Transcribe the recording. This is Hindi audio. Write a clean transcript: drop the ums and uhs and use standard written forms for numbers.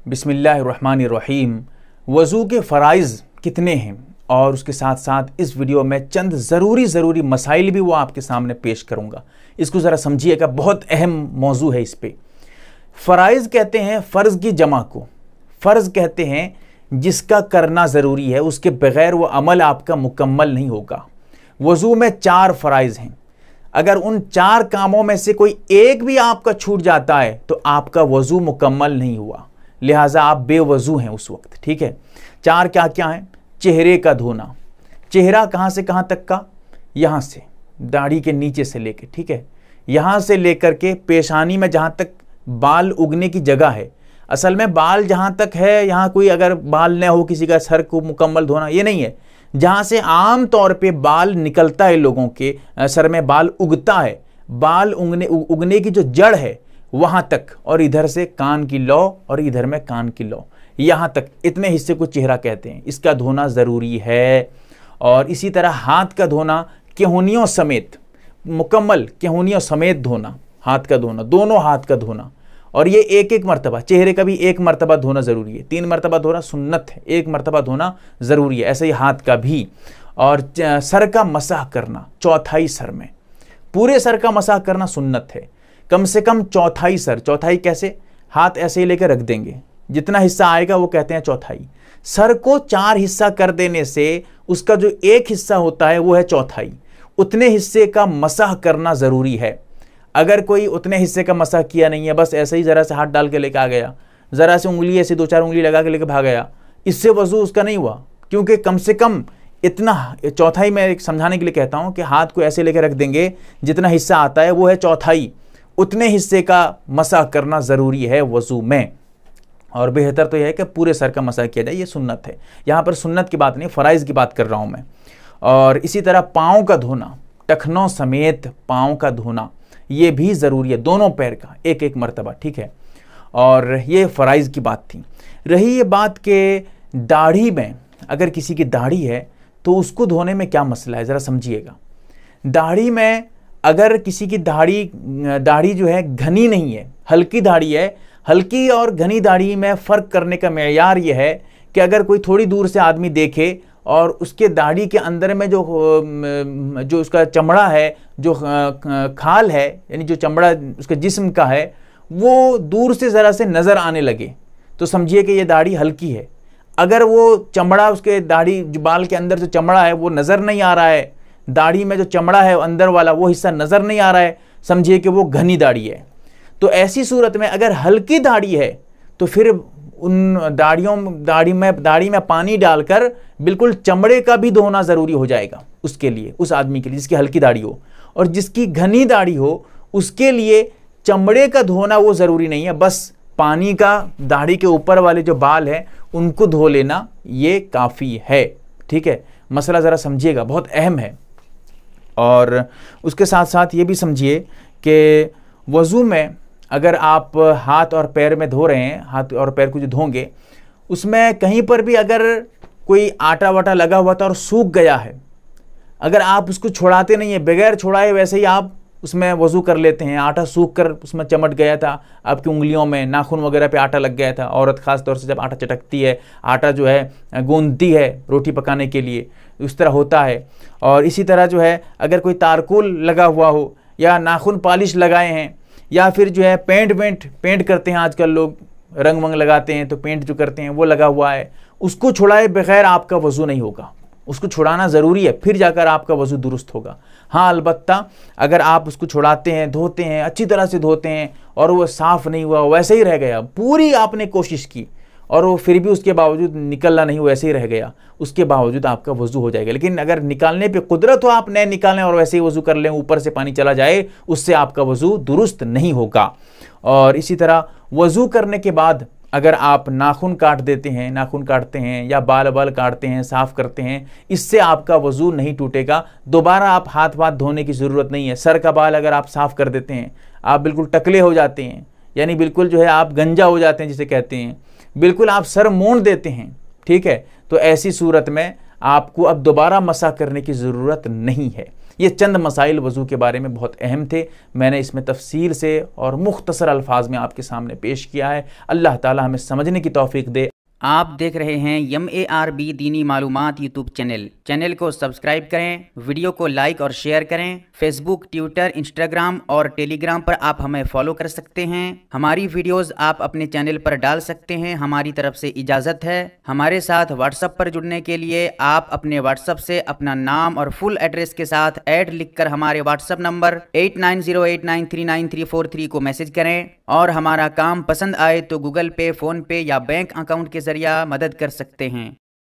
बिस्मिल्लाहिर्रहमानिर्रहीम। वज़ू के फ़राइज़ कितने हैं और उसके साथ साथ इस वीडियो में चंद ज़रूरी मसाइल भी वो आपके सामने पेश करूँगा। इसको ज़रा समझिएगा, बहुत अहम मौजू है। इस पे फ़राइज़ कहते हैं फ़र्ज़ की जमा को। फ़र्ज़ कहते हैं जिसका करना ज़रूरी है, उसके बग़ैर वो अमल आपका मुकम्मल नहीं होगा। वज़ू में 4 फ़राइज़ हैं। अगर उन 4 कामों में से कोई एक भी आपका छूट जाता है तो आपका वज़ू मुकम्मल नहीं हुआ, लिहाजा आप बेवज़ू हैं उस वक्त। ठीक है, 4 क्या क्या हैं? चेहरे का धोना। चेहरा कहाँ से कहाँ तक का? यहाँ से दाढ़ी के नीचे से लेके, ठीक है, यहाँ से लेकर के पेशानी में जहाँ तक बाल उगने की जगह है। असल में बाल जहाँ तक है, यहाँ कोई अगर बाल न हो किसी का, सर को मुकम्मल धोना ये नहीं है। जहाँ से आम तौर पे बाल निकलता है, लोगों के सर में बाल उगता है, बाल उगने की जो जड़ है वहाँ तक, और इधर से कान की लौ और इधर में कान की लौ, यहाँ तक, इतने हिस्से को चेहरा कहते हैं। इसका धोना ज़रूरी है। और इसी तरह हाथ का धोना केहूनियों समेत, मुकम्मल केहूनियों समेत धोना, हाथ का धोना, दोनों हाथ का धोना। और ये एक मरतबा, चेहरे का भी 1 मरतबा धोना ज़रूरी है। 3 मरतबा धोना सुन्नत है, 1 मरतबा धोना ज़रूरी है। ऐसे ही हाथ का भी। और सर का मसाह करना, चौथाई सर में, पूरे सर का मसाह करना सुन्नत है। कम से कम चौथाई सर। चौथाई कैसे? हाथ ऐसे ही लेकर रख देंगे, जितना हिस्सा आएगा वो कहते हैं चौथाई। सर को 4 हिस्सा कर देने से उसका जो 1 हिस्सा होता है वो है चौथाई। उतने हिस्से का मसाह करना ज़रूरी है। अगर कोई उतने हिस्से का मसाह किया नहीं है, बस ऐसे ही ज़रा से हाथ डाल के लेके आ गया, ज़रा से उंगली ऐसे 2-4 उंगली लगा के लेके भाग गया, इससे वज़ू उसका नहीं हुआ। क्योंकि कम से कम इतना, चौथाई मैं एक समझाने के लिए कहता हूँ कि हाथ को ऐसे लेकर रख देंगे, जितना हिस्सा आता है वो है चौथाई, उतने हिस्से का मसाह करना ज़रूरी है वज़ू में। और बेहतर तो यह है कि पूरे सर का मसाह किया जाए, ये सुन्नत है। यहाँ पर सुन्नत की बात नहीं, फ़राइज़ की बात कर रहा हूँ मैं। और इसी तरह पाँव का धोना, टखनों समेत पाँव का धोना, ये भी ज़रूरी है, दोनों पैर का 1 मरतबा। ठीक है, और ये फ़राइज़ की बात थी। रही ये बात कि दाढ़ी में, अगर किसी की दाढ़ी है तो उसको धोने में क्या मसला है, ज़रा समझिएगा। दाढ़ी में अगर किसी की दाढ़ी जो है घनी नहीं है, हल्की दाढ़ी है, हल्की और घनी दाढ़ी में फ़र्क करने का मेयार ये है कि अगर कोई थोड़ी दूर से आदमी देखे और उसके दाढ़ी के अंदर में जो उसका चमड़ा है, जो खाल है, यानी जो चमड़ा उसके जिस्म का है, वो दूर से ज़रा से नज़र आने लगे तो समझिए कि ये दाढ़ी हल्की है। अगर वो चमड़ा, उसके दाढ़ी जो बाल के अंदर जो चमड़ा है वो नज़र नहीं आ रहा है, दाढ़ी में जो चमड़ा है अंदर वाला वो हिस्सा नज़र नहीं आ रहा है, समझिए कि वो घनी दाढ़ी है। तो ऐसी सूरत में अगर हल्की दाढ़ी है तो फिर उन दाढ़ी में पानी डालकर बिल्कुल चमड़े का भी धोना ज़रूरी हो जाएगा उसके लिए, उस आदमी के लिए जिसकी हल्की दाढ़ी हो। और जिसकी घनी दाढ़ी हो उसके लिए चमड़े का धोना वो ज़रूरी नहीं है, बस पानी का दाढ़ी के ऊपर वाले जो बाल हैं उनको धो लेना ये काफ़ी है। ठीक है, मसला ज़रा समझिएगा, बहुत अहम है। और उसके साथ साथ ये भी समझिए कि वज़ू में अगर आप हाथ और पैर में धो रहे हैं, हाथ और पैर को जो धोंगे, उसमें कहीं पर भी अगर कोई आटा वाटा लगा हुआ था और सूख गया है, अगर आप उसको छुड़ाते नहीं है, बगैर छुड़ाए वैसे ही आप उसमें वज़ू कर लेते हैं, आटा सूख कर उसमें चमट गया था, आपकी उंगलियों में, नाखून वगैरह पे आटा लग गया था, औरत ख़ास तौर से जब आटा चटकती है, आटा जो है गूंदती है रोटी पकाने के लिए, उस तरह होता है। और इसी तरह जो है अगर कोई तारकुल लगा हुआ हो, या नाखून पॉलिश लगाए हैं, या फिर जो है पेंट करते हैं आजकल लोग, रंग वंग लगाते हैं तो पेंट जो करते हैं वो लगा हुआ है, उसको छुड़ाए बगैर आपका वज़ू नहीं होगा। उसको छुड़ाना ज़रूरी है, फिर जाकर आपका वज़ू दुरुस्त होगा। हाँ, अलबत्ता अगर आप उसको छुड़ाते हैं, धोते हैं, अच्छी तरह से धोते हैं और वो साफ़ नहीं हुआ, वैसे ही रह गया, पूरी आपने कोशिश की और वो फिर भी उसके बावजूद निकलना नहीं, वैसे ही रह गया, उसके बावजूद आपका वज़ू हो जाएगा। लेकिन अगर निकालने पे कुदरत हो, आप नए निकालें और वैसे ही वज़ू कर लें, ऊपर से पानी चला जाए, उससे आपका वज़ू दुरुस्त नहीं होगा। और इसी तरह वज़ू करने के बाद अगर आप नाखून काटते हैं या बाल काटते हैं, साफ़ करते हैं, इससे आपका वज़ू नहीं टूटेगा। दोबारा आप हाथ धोने की ज़रूरत नहीं है। सर का बाल अगर आप साफ़ कर देते हैं, आप बिल्कुल टकले हो जाते हैं, यानी बिल्कुल जो है आप गंजा हो जाते हैं जिसे कहते हैं, बिल्कुल आप सर मोड़ देते हैं, ठीक है, तो ऐसी सूरत में आपको अब दोबारा मसा करने की ज़रूरत नहीं है। ये चंद मसाइल वज़ू के बारे में बहुत अहम थे, मैंने इसमें तफसील से और मुख्तसर अल्फाज में आपके सामने पेश किया है। अल्लाह ताला हमें समझने की तौफीक दे। आप देख रहे हैं MARB दीनी मालूमात यूट्यूब चैनल को सब्सक्राइब करें, वीडियो को लाइक और शेयर करें। फेसबुक, ट्विटर, इंस्टाग्राम और टेलीग्राम पर आप हमें फॉलो कर सकते हैं। हमारी वीडियोस आप अपने चैनल पर डाल सकते हैं, हमारी तरफ से इजाज़त है। हमारे साथ व्हाट्सएप पर जुड़ने के लिए आप अपने व्हाट्सएप से अपना नाम और फुल एड्रेस के साथ ऐड लिखकर हमारे व्हाट्सएप नंबर 8908939343 को मैसेज करें, और हमारा काम पसंद आए तो गूगल पे, फ़ोन पे या बैंक अकाउंट के जरिए मदद कर सकते हैं।